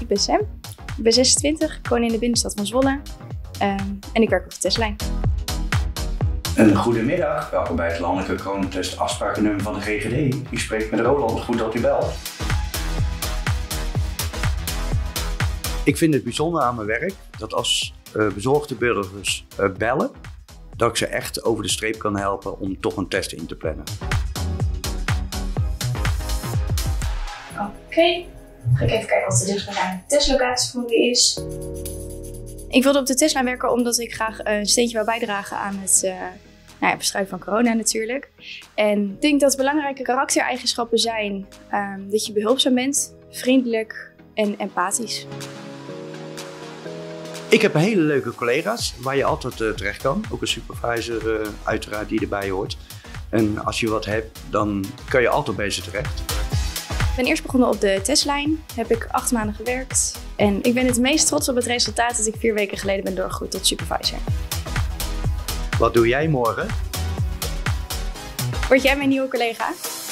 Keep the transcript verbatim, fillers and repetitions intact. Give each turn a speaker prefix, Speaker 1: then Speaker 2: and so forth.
Speaker 1: ik ben Sam. Ik ben zesentwintig, ik woon in de binnenstad van Zwolle um, en ik werk op de testlijn.
Speaker 2: Een goedemiddag, welkom bij het landelijke coronatest afsprakennummer van de G G D. U spreekt met Roland, goed dat u belt. Ik vind het bijzonder aan mijn werk dat als uh, bezorgde burgers uh, bellen, dat ik ze echt over de streep kan helpen om toch een test in te plannen.
Speaker 1: Oké, okay. Ga ik even kijken wat de dichtstbijzijnde testlocatie voor u is. Ik wilde op de testlijn werken omdat ik graag een steentje wil bijdragen aan het uh, nou ja, bestrijden van corona natuurlijk. En ik denk dat belangrijke karaktereigenschappen zijn um, dat je behulpzaam bent, vriendelijk en empathisch.
Speaker 2: Ik heb hele leuke collega's waar je altijd uh, terecht kan. Ook een supervisor uh, uiteraard die erbij hoort. En als je wat hebt, dan kan je altijd bij ze terecht.
Speaker 1: Ik ben eerst begonnen op de testlijn, heb ik acht maanden gewerkt. En ik ben het meest trots op het resultaat dat ik vier weken geleden ben doorgegroeid tot supervisor.
Speaker 2: Wat doe jij morgen?
Speaker 1: Word jij mijn nieuwe collega?